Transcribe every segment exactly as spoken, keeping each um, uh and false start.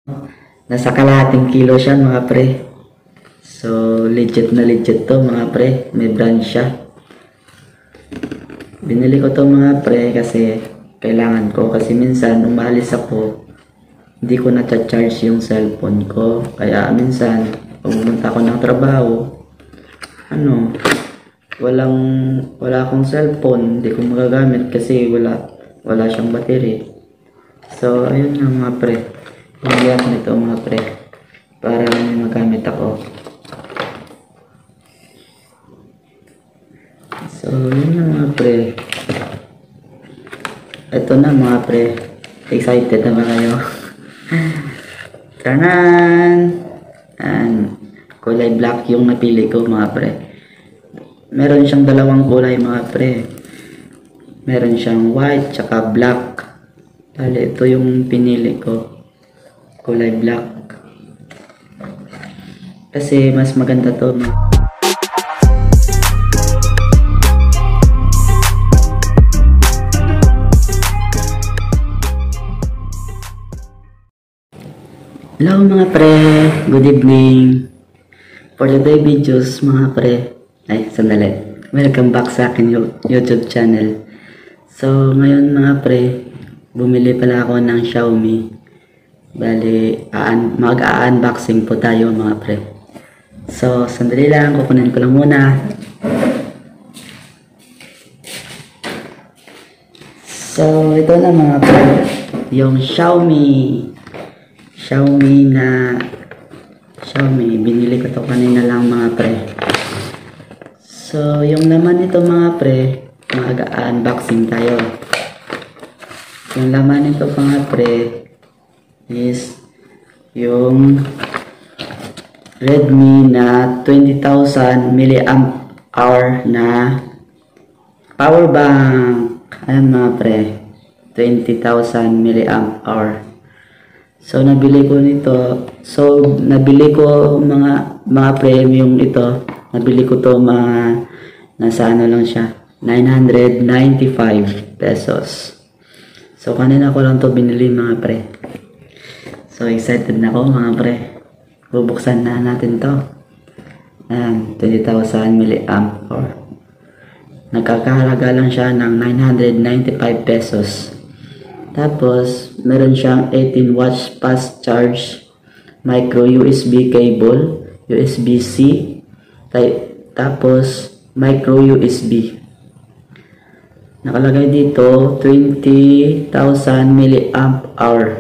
Nasa kalahating kilo siya mga pre. So legit na legit to mga pre. May brand siya. Binili ko to mga pre kasi kailangan ko. Kasi minsan umalis ako, hindi ko na-charge yung cellphone ko. Kaya minsan pumunta ako ng trabaho, ano, walang wala akong cellphone, hindi ko magagamit kasi wala wala siyang battery. So ayun na mga pre, bumili ako nito mga pre para may magamit ako. So yun na mga pre, ito na mga pre, excited na ba kayo? Tanan! And kulay black yung napili ko mga pre. Meron siyang dalawang kulay mga pre. Meron siyang white tsaka black. Dali ito yung pinili ko, kulay black. Kasi mas maganda to. Hello mga pre, good evening. For today videos mga pre, ay sandali, welcome back sa akin YouTube channel. So ngayon mga pre, bumili pala ako ng Xiaomi. Bali, mag-a-unboxing po tayo mga pre. So sandali lang, kukunin ko lang muna. So ito na mga pre, yung Xiaomi. Xiaomi na Xiaomi, binili ko to kanina lang mga pre. So yung laman nito mga pre, mag-unboxing tayo. Yung laman nito mga pre is yung Redmi na twenty thousand milliamp hour na power bank. Ayan mga pre, twenty thousand milliamp hour. So nabili ko nito. So nabili ko mga mga premium ito. Nabili ko to mga nasa ano lang siya, nine hundred ninety-five pesos. So kanina ko lang to binili mga pre. So excited na ako mga pre. Bubuksan na natin to. Ayan, twenty thousand milliamp hour. Nagkakahalaga lang siya ng nine hundred ninety-five pesos. Tapos, meron siyang eighteen watts fast charge, micro U S B cable, U S B C, tapos micro U S B. Nakalagay dito, twenty thousand milliamp hour.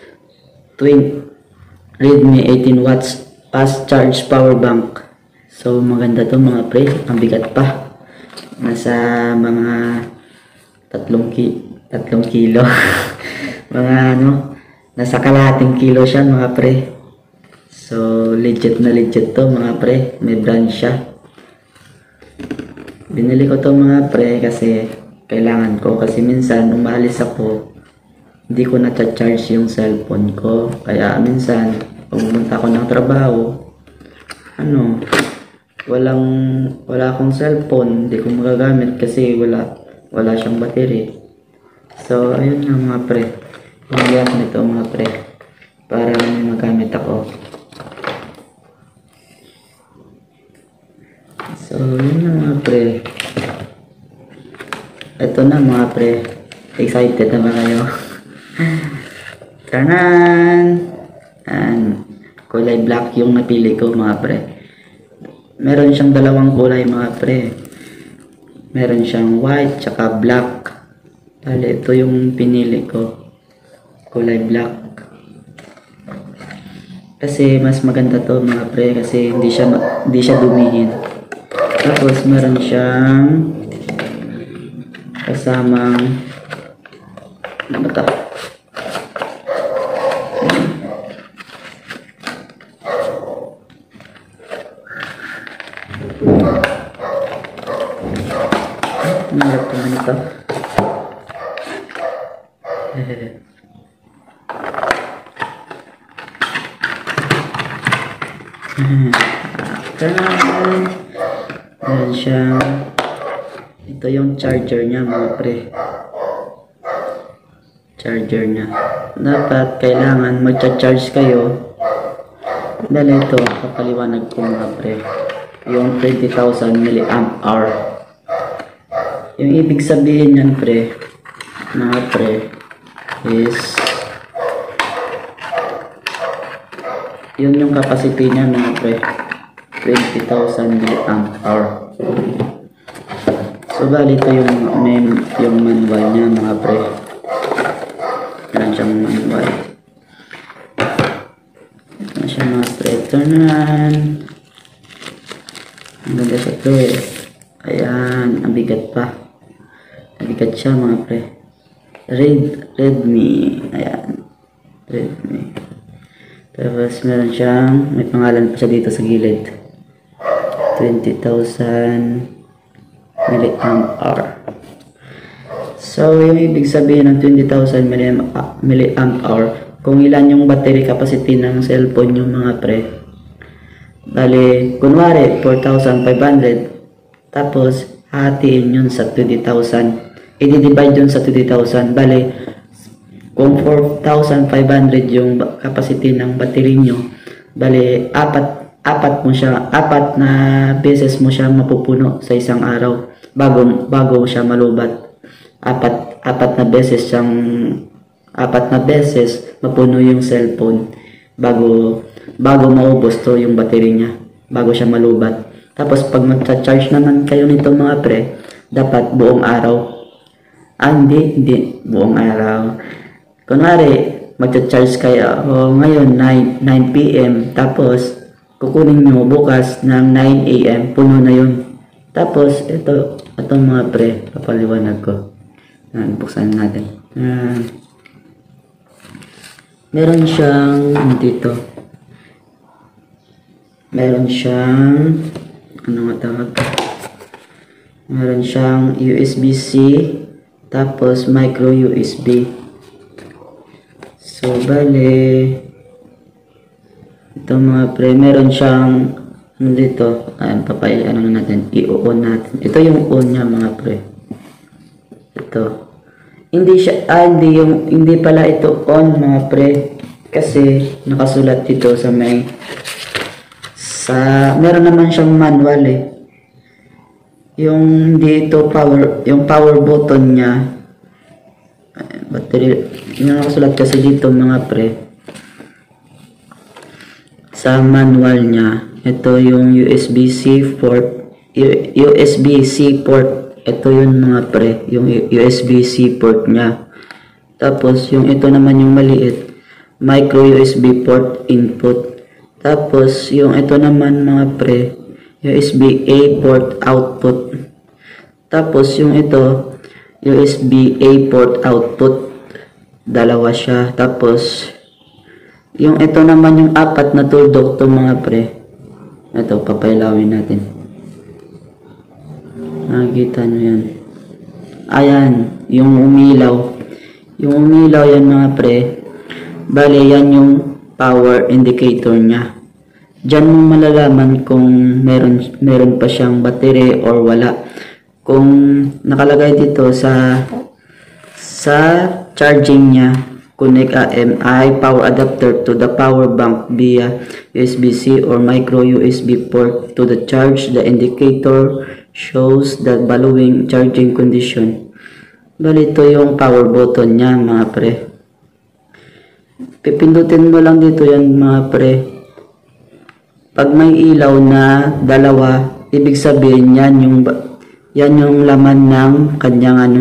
Redmi eighteen watts fast charge power bank. So, maganda to mga pre. Ang bigat pa. Nasa mga tatlong ki tatlong kilo. Mga ano, nasa kalahating kilo siya mga pre. So legit na legit to mga pre, may brand siya. Binili ko to mga pre kasi kailangan ko. Kasi minsan umalis ako, hindi ko na-charge yung cellphone ko. Kaya minsan pumunta ako ng trabaho, ano, walang wala akong cellphone, hindi ko magagamit kasi wala wala siyang battery. So ayun nga mga pre, bumili ako nito mga pre para may magamit ako. So yun na mga pre, ito na mga pre, excited na ba kayo? Tanan! And kulay black yung napili ko mga pre. Meron siyang dalawang kulay mga pre. Meron siyang white tsaka black. Dali ito yung pinili ko, kulay black. Kasi mas maganda to mga pre kasi hindi siya hindi siya dumihin. Tapos meron siyang kasamang ano ba ito? Mahirap naman ito. Meron siyang, ito yung charger niya mga pre. charger niya. Dapat kailangan magcha-charge kayo. Dahil ito, papaliwanag ko mga pre, yung twenty thousand milliamp hour. Yung ibig sabihin yan pre, mga pre, is yun yung capacity niya mga pre, twenty thousand milliamp hour. So bali ito yung, main, yung manual niya mga pre. Yan siyang manual. Ito siya mga pre. Turn on. Ang ganda sa ito eh. Ayan. Ang bigat pa. Ang bigat siya mga pre. Red, Redmi. Ayan. Redmi. Tapos meron siyang, may pangalan pa siya dito sa gilid. twenty thousand milliamp hour. So, yung ibig sabihin ng twenty thousand milliamp hour, kung ilan yung battery capacity ng cellphone yung mga pre. Bali, kunwari, four thousand five hundred. Tapos, hatiin yun sa twenty thousand. I-divide yun sa twenty thousand. Bali, kung four thousand five hundred yung capacity ng battery nyo, bali, apat apat mo siya, apat na beses mo siya mapupuno sa isang araw bago bago siya malubat. Apat apat na beses siyang apat na beses mapuno yung cellphone bago bago maubos to yung battery niya, bago siya malubat. Tapos pag magcha-charge naman kayo nito mga pre, dapat buong araw. Ah, hindi, hindi buong araw. Kunwari, magcha-charge kayo o ngayon nine p m tapos kukunin nyo bukas ng nine a m puno na yun. Tapos ito, itong mga pre, papaliwanag ko. Yan, buksan natin. Yan. Meron siyang dito. Meron siyang ano nga tawag? Meron siyang U S B C tapos micro U S B. So bale ito mga pre, meron siyang ano dito, ayan, papay, ano natin, i-on natin. Ito yung on niya mga pre. Ito. Hindi siya, ah, hindi yung, hindi pala ito on mga pre. Kasi, nakasulat dito sa may, sa, meron naman siyang manual eh. Yung dito power, yung power button niya, battery, yung nakasulat kasi dito mga pre. Sa manual niya, ito yung U S B C port, U S B C port, ito yung mga pre, yung U S B C port niya. Tapos yung ito naman yung maliit, micro U S B port input. Tapos yung ito naman mga pre, U S B A port output. Tapos yung ito, U S B A port output, dalawa siya. Tapos yung ito naman yung apat na tuldok to mga pre. Ito, papailawin natin. Nakikita nyo yan. Ayan, yung umilaw. Yung umilaw yan mga pre. Bale, yan yung power indicator niya. Diyan mo malalaman kung meron, meron pa siyang battery or wala. Kung nakalagay dito sa sa charging niya, connect A M I power adapter to the power bank via U S B C or micro U S B port to the charge. The indicator shows the following charging condition. Bali, ito yung power button niya mga pre. Pipindutin mo lang dito yan mga pre. Pag may ilaw na dalawa, ibig sabihin yan yung, yan yung laman ng kanyang ano.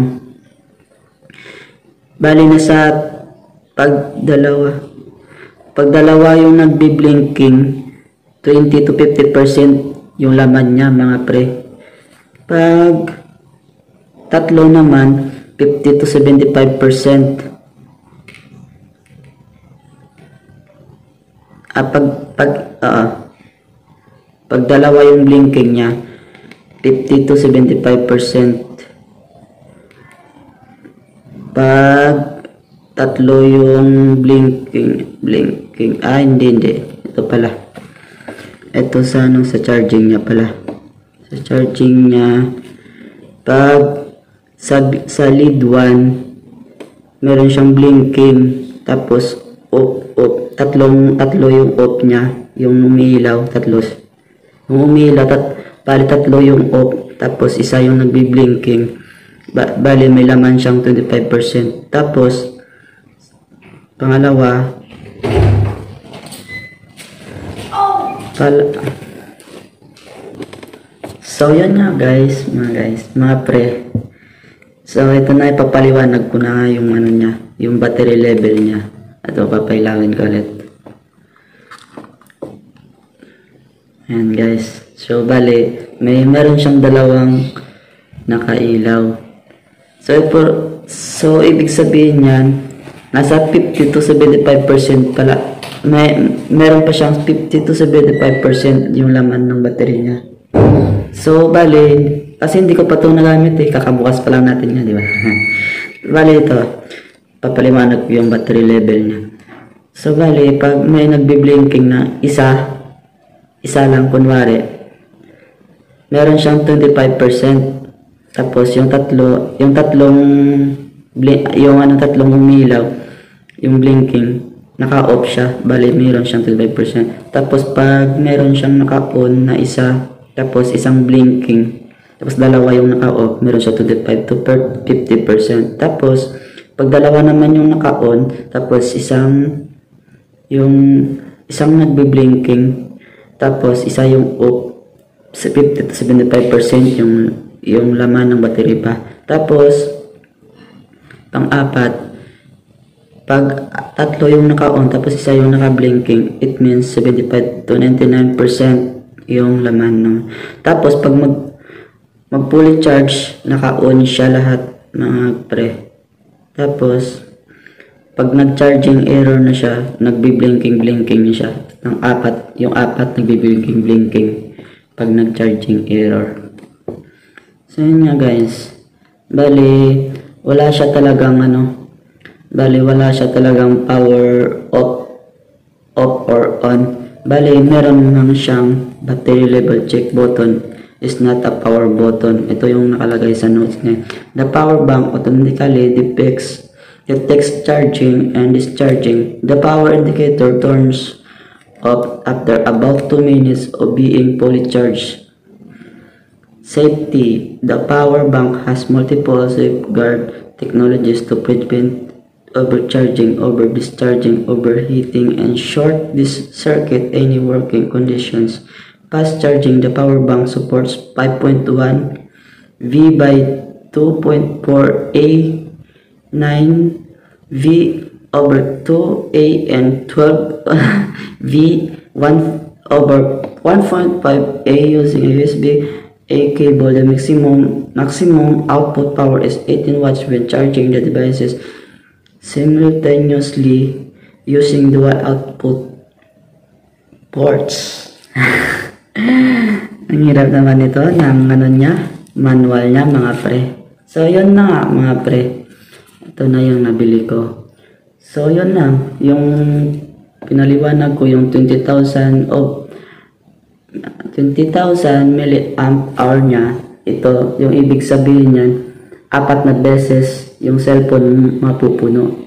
Bali, nasa pag dalawa, pag dalawa yung nagbi-blinking, twenty to fifty percent yung laman niya mga pre. Pag tatlo naman, fifty to seventy-five percent. Ah, pag, pag, uh, pag dalawa yung blinking niya, fifty to seventy-five percent. Pag tatlo yung blinking, blinking, ah, hindi, hindi. Ito pala. Ito sa, ano, sa charging niya pala. Sa charging niya, pag, sa, sa lead one, meron siyang blinking, tapos off, off, tatlong, tatlo yung off niya, yung umiilaw, tatlo. Yung umiilaw, tat, bali tatlo yung off, tapos isa yung nagbi-blinking. Ba, bali may laman siyang twenty-five percent. Tapos, pangalawa, pala, so yun nga guys, mga guys, mga pre. So ito na, ipapaliwanag ko na yung ano niya, yung battery level niya. Ito, papailawin ko ulit. Ayan guys. So bali, may meron siyang dalawang nakailaw. So ito, so ibig sabihin niyan, nasa fifty to seventy-five percent pala. May meron pa siyang fifty to seventy-five percent yung laman ng battery niya. So bali, kasi hindi ko pa ito nagamit eh, kakabukas pa lang natin yan, di ba? Bali ito, papaliwanag ko yung battery level niya. So bali, pag may nagbi-blinking na isa, isa lang kunwari, meron siyang twenty-five percent. Tapos yung tatlo, yung tatlong, yung ano, tatlong umilaw, yung blinking, naka-off siya, bali meron siyang twenty-five percent. Tapos pag meron siyang naka-on na isa, tapos isang blinking, tapos dalawa yung naka-off, meron siya twenty-five to fifty percent. Tapos, pag dalawa naman yung naka-on, tapos isang, yung, isang nagbi-blinking, tapos isa yung off, fifty to seventy-five percent yung, yung laman ng battery pa. Tapos, pang-apat, pag tatlo yung naka-on, tapos isa yung naka-blinking, it means seventy-five to ninety-nine percent yung laman ng. Tapos, pag mag mag fully charge, naka-on siya lahat, mga pre. Tapos pag nag-charging error na siya, nagbi-blinking blinking niya siya. Ang apat, yung apat nagbi-blinking blinking pag nag-charging error. So yun nga guys. Bali wala siya talagang ano, bali wala siya talagang power off off or on. Bali meron lang siyang battery level check button, is not a power button. Ito yung nakalagay sa notes niya. The power bank automatically detects detects charging and discharging. The power indicator turns off after about two minutes of being fully charged. Safety. The power bank has multiple safeguard technologies to prevent overcharging, over discharging, overheating, and short this circuit any working conditions. Fast charging. The power bank supports five point one V by two point four A, nine V over two A, and twelve V one over one point five A using a U S B A cable. The maximum maximum output power is eighteen watts when charging the devices simultaneously using dual output ports. Ang hirap naman ito ng ano niya, manual niya mga pre. So yun na nga mga pre, ito na yung nabili ko. So yun na, yung pinaliwanag ko yung twenty thousand of twenty thousand milliamp hour niya. Ito yung ibig sabihin niyan, apat na beses yung cellphone mapupuno.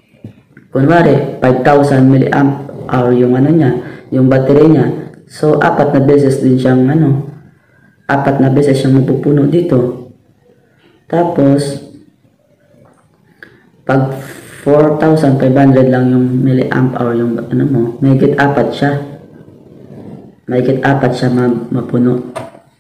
Kunwari five thousand milliamp hour yung ano niya, yung battery niya. So apat na beses din siyang ano, apat na beses siyang mapupuno dito. Tapos pag four thousand five hundred lang yung milliamp hour yung ano mo, may higit apat siya. May higit apat siya mapuno.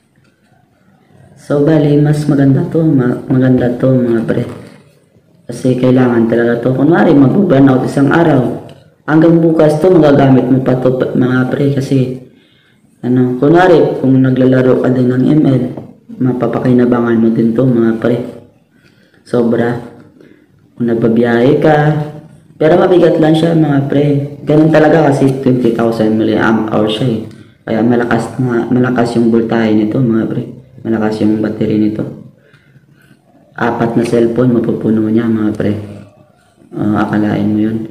So bali mas maganda to, maganda to mga pre. Kasi kailangan talaga to. Kunwari mag-burn out isang araw, hanggang bukas to magagamit mo pa to mga pre. Kasi ano, kunwari kung naglalaro ka din ng M L, mapapakinabangan mo din to mga pre. Sobra. Kung nagbabiyahe ka, pero mabigat lang siya mga pre. Ganun talaga kasi twenty thousand milliamp hour siya eh. Kaya malakas, malakas yung voltahe nito mga pre. Malakas yung battery nito. Apat na cellphone mapupuno niya mga pre. Uh, akalain mo yun.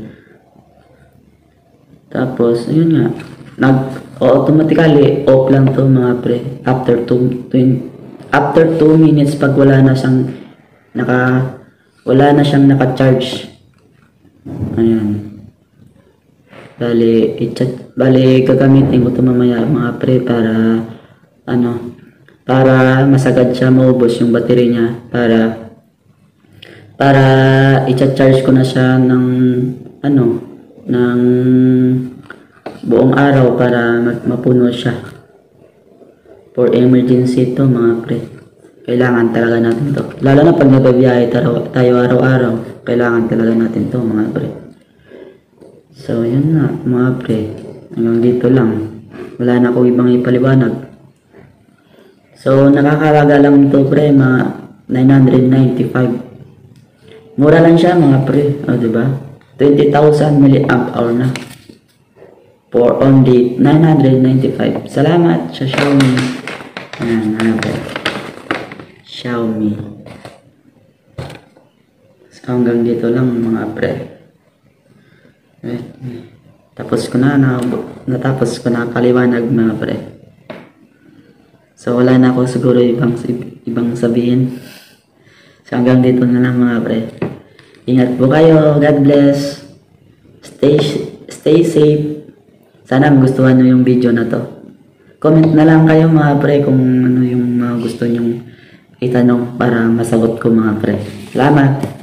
Tapos ayun nga, nag automatically off lang to mga pre after two after two minutes pag wala na siyang naka wala na siyang naka-charge. Ayan. Bali, i-chat, bali gagamitin ko ito mamaya mga pre para ano, para masagad siya maubos yung battery niya para para i-charge ko na siya ng ano, ng buong araw para mapuno siya. For emergency to mga pre. Kailangan talaga natin to. Lalo na pag nagbabiyahe tayo araw-araw, kailangan talaga natin to mga pre. So, yun na mga pre. Hanggang dito lang. Wala na akong ibang ipaliwanag. So, nakakalaga lang ito pre, mga nine hundred ninety-five. Mura lang siya mga pre. O, diba? twenty thousand milliamp hour na. For only nine hundred ninety-five. Salamat sa Xiaomi. Ayan, mga pre. Xiaomi. So, hanggang dito lang mga pre. Eh, tapos ko na, na natapos ko na kaliwanag mga pre. So wala na ako siguro ibang ibang sabihin. So hanggang dito na lang mga pre. Ingat po kayo. God bless. Stay stay safe. Sana gustuhan niyo yung video na to. Comment na lang kayo mga pre kung ano yung mga gusto nyong itanong para masagot ko mga pre. Salamat.